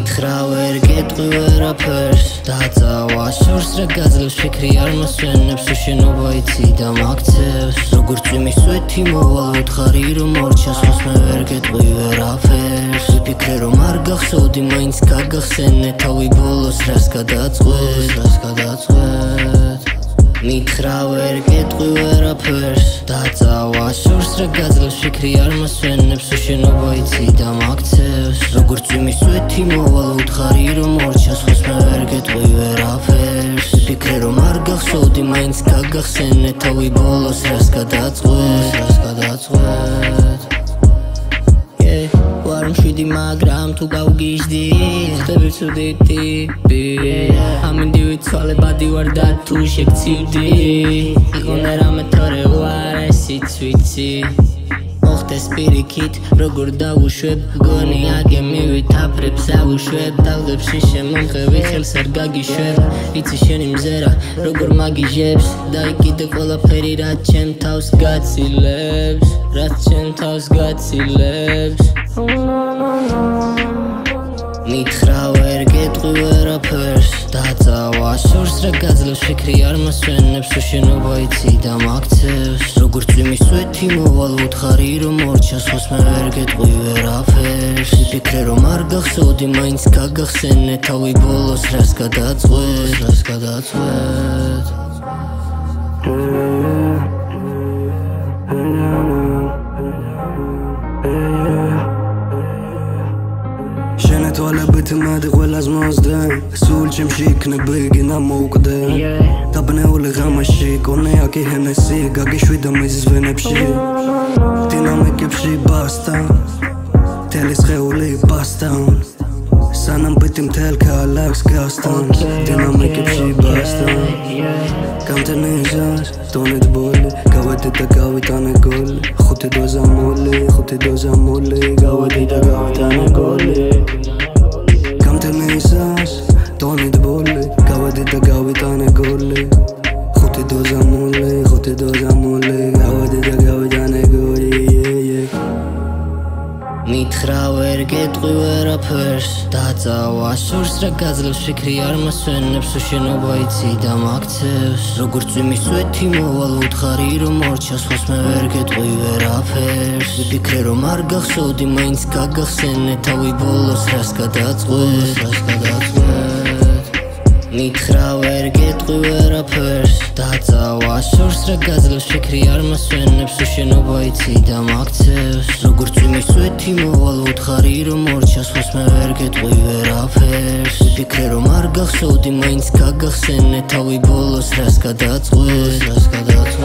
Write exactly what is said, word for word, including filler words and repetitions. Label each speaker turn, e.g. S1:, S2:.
S1: მითხრა ვერ გეტყვი ვერაფერს დაწავა შორს რა გაძლევს ფიქრი არ მოსვენებს უშენობა იცი და მაქცევს როგორც წვიმის წვეთი მოვალ უთხარი რომ მორჩას ხოს მე ვერ გეტყვი ვერაფერს ვიფიქრე რომ არ გახსოვდი მაინც გაგახსენე თავი ბოლოს რას გადაწყვეტ რას გადაწყვეტ მითხრა ვერ გეტყვი ვერაფერს დაწავა შორს რა გაძლევს ფიქრი არ მოსვენებს უშენობა იცი და მაქცევს როგორც წვიმის წვეთი მოვალ უთხარი რომ მორჩას ხოს მე ვერ გეტყვი ვერაფერს ვიფიქრე რომ არ გახსოვდი მაინც გაგახსენე თავი ბოლოს რას გადაწყვეტ რას გადაწყვეტ ვარ მშვიდი მაგრამ თუ გავგიჟდი ხდები ცუდი ტიპი ამინდი ვიცვალე ბადი ვარ და თუ შეგცივდი იყონე რამე თორე ვარ ესიც ვიცი მოხდეს პირიქით როგორ დავუშვებ გონი აგემი ვითაფრებს ავუშვებ დაღებში შემომღები ხელს არ გაგიშვებ იცი შენი მზერა როგორ მაგიჟებს და იქიდე ყველაფერი რაც ჩემ თავს გაცილებს რაც ჩემ თავს გაცილებს მითხრა ვერ გეტყვი ვერაფერს დაწავა შორს რა გაძლევს ფიქრი არ მოსვენებს უშენობა იცი და მაქცევს როგორც წვიმის წვეთი მოვალ უთხარი რომ მორჩას ხოს მე ვერ გეტყვი ვერაფერს ვიფიქრე რომ არ გახსოვდი მაინც გაგახსენე თავი ბოლოს რას გადაწყვეტ რას გადაწყვეტ
S2: თვალებით მედი ყველას მოსდე სულ ჩემში იქნები გინა მოუკვდე დაბნეული ღამაში კონიაკი ჰენესი გაგიშვიდა მის ვენებში დინამიკებში ბასტა თელი სხეული ბასტა სანამ პიტი მთელ ქალაქს გასთან დინამიკებში ბასტა გამთენიზას დონეთ ბოლი გავედი და გავიტანე გოლი ხუთი დოზა მოლი ხუთი დოზა მოლი გავედი და გავიტანე გოლი გამთენიზას დონეთ ბოლი გავედი და გავიტანე გოლი ხუთი დოზა მოლი ხუთი დოზა მოლი გავედი და გავიტანე გოლი მითხრა ვერ გეტყვი ვერაფერს დაწავა შორს რა გაძლევს ფიქრი არ მოსვენებს უშენობა იცი და მაქცევს როგორც წვიმის წვეთი მოვალ უთხარი რომ მორჩას ხოს მე ვერ გეტყვი ვერაფერს ვიფიქრე რომ არ გახსოვდი მაინც გაგახსენე თავი ბოლოს რას გადაწყვეტ რას გადაწყვეტ მითხრა ვერ გეტყვი ვერაფერს დაწავა შორს რა გაძლევს ფიქრი არ მოსვენებს უშენობა იცი და მაქცევს როგორც წვიმის წვეთი მოვალ უთხარი რომ მორჩას ხოს მე ვერ გეტყვი ვერაფერს ვიფიქრე რომ არ გახსოვდი მაინც გაგახსენე თავი ბოლოს რას გადაწყვეტ რას გადაწყვეტ